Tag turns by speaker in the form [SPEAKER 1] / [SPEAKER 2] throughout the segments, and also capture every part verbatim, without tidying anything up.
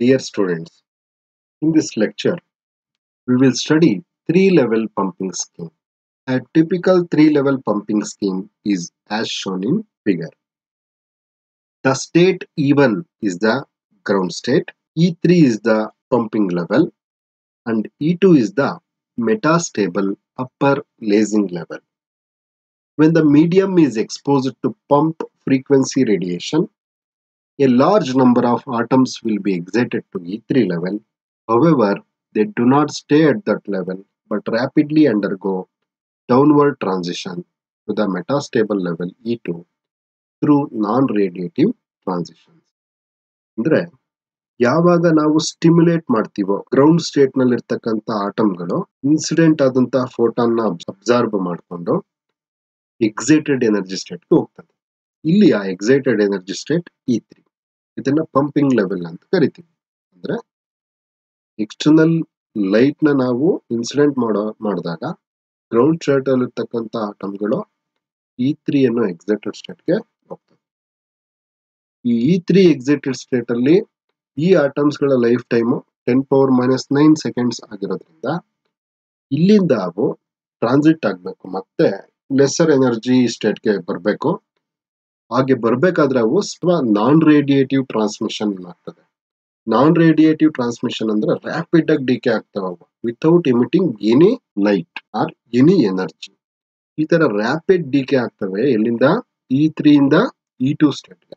[SPEAKER 1] Dear students, in this lecture, we will study three-level pumping scheme. A typical three-level pumping scheme is as shown in figure. The state E one is the ground state, E three is the pumping level, and E two is the metastable upper lasing level. When the medium is exposed to pump frequency radiation, a large number of atoms will be excited to E three level. However, they do not stay at that level but rapidly undergo downward transition to the metastable level E two through non-radiative transitions. ಅಂದ್ರೆ ಯಾವಾಗ ನಾವು stimulate ಮಾಡ್ತೀವೋ ground state ನಲ್ಲಿ ಇರ್ತಕ್ಕಂಥ ಆಟಮ್ಗಳು incident ಆದಂತಹ photon ನ absorb ಮಾಡಿಕೊಂಡು ಎಕ್ಸೈಟೆಡ್ ಎನರ್ಜಿ ಸ್ಟೇಟ್ಗೆ ಹೋಗ್ತದೆ. ಇಲ್ಲಿ ಆ excited energy state E three. ಇದನ್ನ ಪಂಪಿಂಗ್ ಲೆವೆಲ್ ಅಂತ ಕರಿತೀವಿ. ಅಂದ್ರೆ ಎಕ್ಸ್ಟರ್ನಲ್ ಲೈಟ್ ನ ನಾವು ಇನ್ಸಿಡೆಂಟ್ ಮಾಡೋ ಮಾಡಿದಾಗ ಗ್ರೌಂಡ್ ಸ್ಟೇಟ್ ಅಲ್ಲಿ ಇರ್ತಕ್ಕಂಥ ಆಟಮ್ಗಳು ಇ ತ್ರೀ ಅನ್ನೋ ಎಕ್ಸೈಟೆಡ್ ಸ್ಟೇಟ್ಗೆ ಹೋಗ್ತದೆ. ಈ ಇ ತ್ರೀ ಎಕ್ಸೈಟೆಡ್ ಸ್ಟೇಟ್ ಅಲ್ಲಿ ಈ ಆಟಮ್ಸ್ ಗಳ life time ten power minus nine seconds ಆಗಿರೋದ್ರಿಂದ ಇಲ್ಲಿಂದ ಅವು ಟ್ರಾನ್ಸಿಟ್ ಆಗಬೇಕು, ಮತ್ತೆ ಲೆಸರ್ ಎನರ್ಜಿ ಸ್ಟೇಟ್ಗೆ ಬರಬೇಕು. ಹಾಗೆ ಬರ್ಬೇಕಾದ್ರೆ ಅವು ನಾನ್ ರೇಡಿಯೇಟಿವ್ ಟ್ರಾನ್ಸ್ಮಿಷನ್ ಆಗ್ತದೆ. ನಾನ್ ರೇಡಿಯೇಟಿವ್ ಟ್ರಾನ್ಸ್ಮಿಷನ್ ಅಂದ್ರೆ ರ್ಯಾಪಿಡ್ ಆಗಿ ಡಿಕೆ ಆಗ್ತವೆ ಅವು without emitting any light or any energy. ಈ ತರ ರ್ಯಾಪಿಡ್ ಡಿಕೆ ಆಗ್ತವೆ ಎಲ್ಲಿಂದ ಇ ತ್ರೀ ಇಂದ ಇ ಟು ಸ್ಟೇಟ್ಗೆ.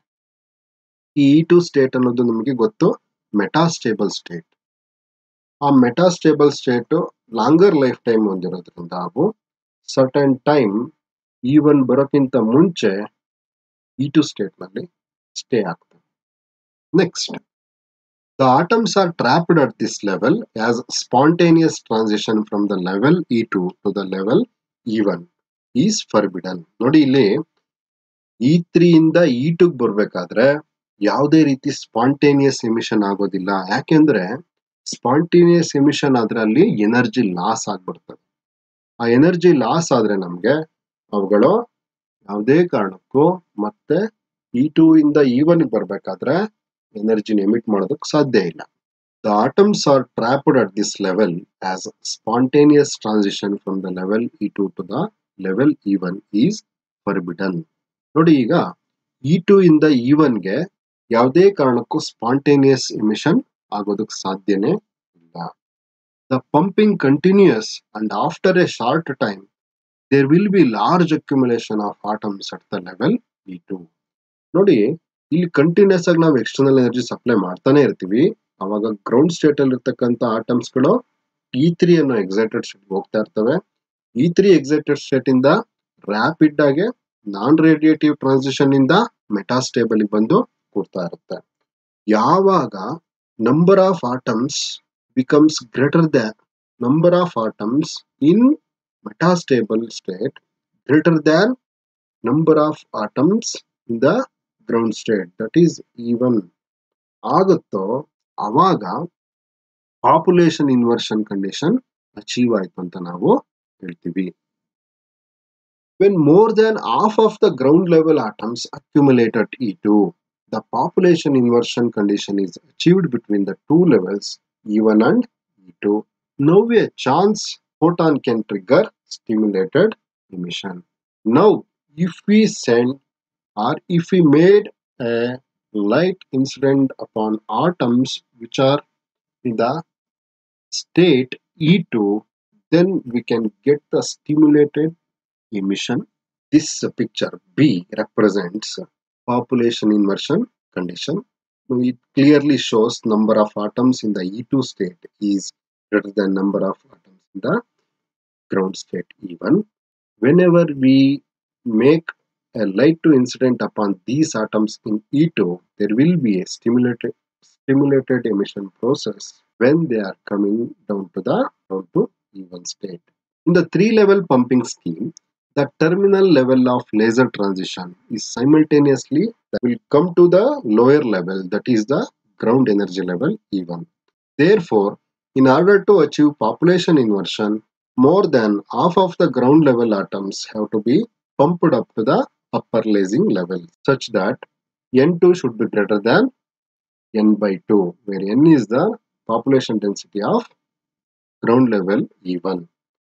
[SPEAKER 1] ಈ ಇ ಟು ಸ್ಟೇಟ್ ಅನ್ನೋದು ನಮಗೆ ಗೊತ್ತು, ಮೆಟಾಸ್ಟೇಬಲ್ ಸ್ಟೇಟ್. ಆ metastable state longer life time ಹೊಂದಿರೋದ್ರಿಂದ ಅವು ಸರ್ಟನ್ ಟೈಮ್ ಇ ಒನ್ ಬರೋಕ್ಕಿಂತ ಮುಂಚೆ ಇ ಟು ಸ್ಟೇಟ್ ನಲ್ಲಿ ಸ್ಟೇ ಆಗ್ತದೆ. Next, the atoms are trapped at this level as spontaneous transition from the level E two to the level E one is forbidden. ನೋಡಿ ಇಲ್ಲಿ E three ಇಂದ E two ಬರ್ಬೇಕಾದ್ರೆ ಯಾವುದೇ ರೀತಿ spontaneous emission ಆಗೋದಿಲ್ಲ. ಯಾಕೆಂದ್ರೆ ಸ್ಪಾಂಟೇನಿಯಸ್ ಎಮಿಷನ್ ಆದ್ರೆ ಅಲ್ಲಿ ಎನರ್ಜಿ ಲಾಸ್ ಆಗ್ಬಿಡ್ತದೆ. ಆ ಎನರ್ಜಿ ಲಾಸ್ ಆದ್ರೆ ನಮ್ಗೆ ಅವುಗಳು ಯಾವುದೇ ಕಾರಣಕ್ಕೂ ಮತ್ತೆ ಇ ಟೂ ಇಂದ ಇ ಒನ್ ಬರ್ಬೇಕಾದ್ರೆ ಎನರ್ಜಿನ ಎಮಿಟ್ ಮಾಡೋದಕ್ಕೆ ಸಾಧ್ಯ ಇಲ್ಲ. The atoms are trapped at this level as spontaneous transition from the level E two to the level E one is forbidden. ನೋಡಿ, ಈಗ ಇ ಟು ಇಂದ ಇ ಒನ್ಗೆ ಯಾವುದೇ ಕಾರಣಕ್ಕೂ ಸ್ಪಾಂಟೇನಿಯಸ್ ಎಮಿಷನ್ ಆಗೋದಕ್ಕೆ ಸಾಧ್ಯನೇ ಇಲ್ಲ. The pumping continues and after a short time there will be large accumulation of atoms at the level E to. ನೋಡಿ, ಇಲ್ಲಿ ಕಂಟಿನ್ಯೂಸ್ ಆಗಿ ನಾವು ಎಕ್ಸ್ಟರ್ನಲ್ ಎನರ್ಜಿ ಸಪ್ಲೈ ಮಾಡ್ತಾನೆ ಇರ್ತೀವಿ. ಅವಾಗ ಗ್ರೌಂಡ್ ಸ್ಟೇಟ್ ಅಲ್ಲಿ ಇರ್ತಕ್ಕಂಥ ಆಟಮ್ಸ್ ಗಳು ಇ ತ್ರೀ ಅನ್ನೋ ಎಕ್ಸೈಟೆಡ್ ಸ್ಟೇಟ್ ಹೋಗ್ತಾ ಇರ್ತವೆ. ಇ ತ್ರೀ ಎಕ್ಸೈಟೆಡ್ ಸ್ಟೇಟ್ ಇಂದ ರ್ಯಾಪಿಡ್ ಆಗಿ ನಾನ್ ರೇಡಿಯೇಟಿವ್ ಟ್ರಾನ್ಸಿಷನ್ ಇಂದ ಮೆಟಾಸ್ಟೇಬಲ್ ಬಂದು ಕೂಡ್ತಾ ಇರುತ್ತೆ. ಯಾವಾಗ number of atoms becomes greater than number of atoms in metastable state greater than number of atoms in the ground state that is E one ಆಗುತ್ತೋ ಅವಾಗ population inversion condition achieve ಆಯ್ತು ಅಂತ ನಾವು ಹೇಳ್ತೀವಿ. When more than half of the ground level atoms accumulate at E two, the population inversion condition is achieved between the two levels E one and E two. Now a chance photon can trigger stimulated emission. Now, if we send or if we made a light incident upon atoms which are in the state E two, then we can get the stimulated emission. This picture B represents population inversion condition. It clearly shows number of atoms in the E two state is greater than number of atoms in the ground state E one. Whenever we make a light to incident upon these atoms in E two, there will be a stimulated stimulated emission process when they are coming down to the down to E one state. In the three level pumping scheme, the terminal level of laser transition is simultaneously that will come to the lower level, that is the ground energy level E one. Therefore, in order to achieve population inversion, more than half of the ground level atoms have to be pumped up to the upper lasing level such that N two should be greater than n by two, where n is the population density of ground level E one.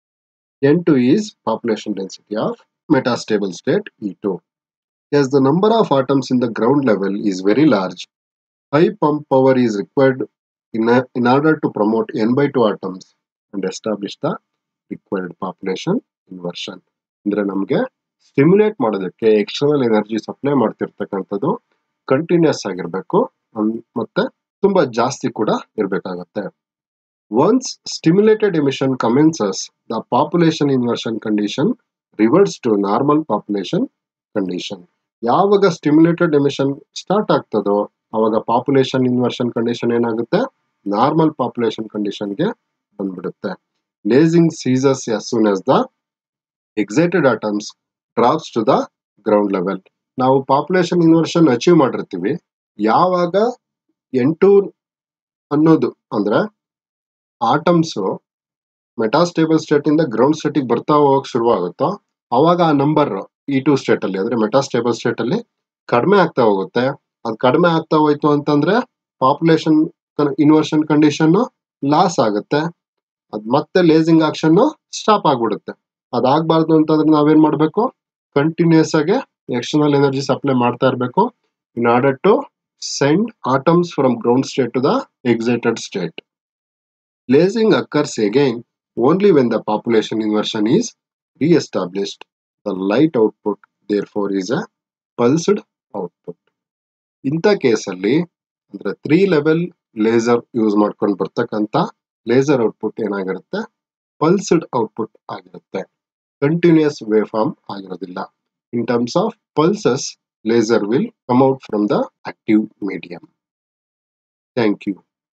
[SPEAKER 1] n two is population density of metastable state E two. As the number of atoms in the ground level is very large, high pump power is required in, a, in order to promote n by two atoms and establish the required population inversion. ಅಂದರೆ ನಮಗೆ stimulate ಮಾಡೋದಕ್ಕೆ external energy supply ಮಾಡ್ತಿರ್ತಕ್ಕಂಥದ್ದು continuous ಆಗಿರಬೇಕು ಮತ್ತೆ ತುಂಬಾ ಜಾಸ್ತಿ ಕೂಡ ಇರಬೇಕಾಗುತ್ತೆ. Once stimulated emission commences, the population inversion condition reverts to normal population condition. ಯಾವಾಗ ಸ್ಟಿಮ್ಯುಲೇಟೆಡ್ ಎಮಿಷನ್ ಸ್ಟಾರ್ಟ್ ಆಗ್ತದೋ ಅವಾಗ ಪಾಪ್ಯುಲೇಷನ್ ಇನ್ವರ್ಷನ್ ಕಂಡೀಷನ್ ಏನಾಗುತ್ತೆ, ನಾರ್ಮಲ್ ಪಾಪ್ಯುಲೇಷನ್ ಕಂಡೀಷನ್ಗೆ ಬಂದ್ಬಿಡುತ್ತೆ. Lasing ceases as soon as the excited atoms drops to the ground level. ನಾವು population inversion achieve ಮಾಡಿರ್ತೀವಿ, ಯಾವಾಗ N two ಅನ್ನೋದು ಅಂದ್ರೆ ಆಟಮ್ಸು ಮೆಟಾಸ್ಟೇಬಲ್ ಸ್ಟೇಟ್ ಇಂದ ಗ್ರೌಂಡ್ ಸ್ಟೇಟಿಗೆ ಬರ್ತಾ ಹೋಗಕ್ ಶುರು ಆಗುತ್ತೋ ಅವಾಗ ಆ ನಂಬರ್ ಇ ಟು ಸ್ಟೇಟ್ ಅಲ್ಲಿ ಅಂದ್ರೆ ಮೆಟಾಸ್ಟೇಬಲ್ ಸ್ಟೇಟ್ ಅಲ್ಲಿ ಕಡಿಮೆ ಆಗ್ತಾ ಹೋಗುತ್ತೆ. ಅದು ಕಡಿಮೆ ಆಗ್ತಾ ಹೋಯ್ತು ಅಂತಂದ್ರೆ ಪಾಪ್ಯುಲೇಷನ್ ಇನ್ವರ್ಷನ್ ಕಂಡೀಷನ್ ಲಾಸ್ ಆಗುತ್ತೆ, ಅದ್ ಮತ್ತೆ ಲೇಸಿಂಗ್ ಆಕ್ಷನ್ ಸ್ಟಾಪ್ ಆಗ್ಬಿಡುತ್ತೆ. ಅದಾಗಬಾರ್ದು ಅಂತಂದ್ರೆ ನಾವೇನ್ ಮಾಡ್ಬೇಕು, ಕಂಟಿನ್ಯೂಸ್ ಆಗಿ ಎಕ್ಸ್ಟರ್ನಲ್ ಎನರ್ಜಿ ಸಪ್ಲೈ ಮಾಡ್ತಾ ಇರಬೇಕು in order to send atoms from ground state to the excited state. Lasing occurs again only when the population inversion is re-established. The light output therefore is a pulsed output. ಇಂಥ ಕೇಸಲ್ಲಿ ಅಂದ್ರೆ three level laser use ಮಾಡ್ಕೊಂಡು ಬರ್ತಕ್ಕಂಥ laser output ಏನಾಗಿರುತ್ತೆ, pulsed output ಆಗಿರುತ್ತೆ, continuous wave form ಆಗಿರೋದಿಲ್ಲ. In terms of pulses, laser will come out from the active medium. Thank you.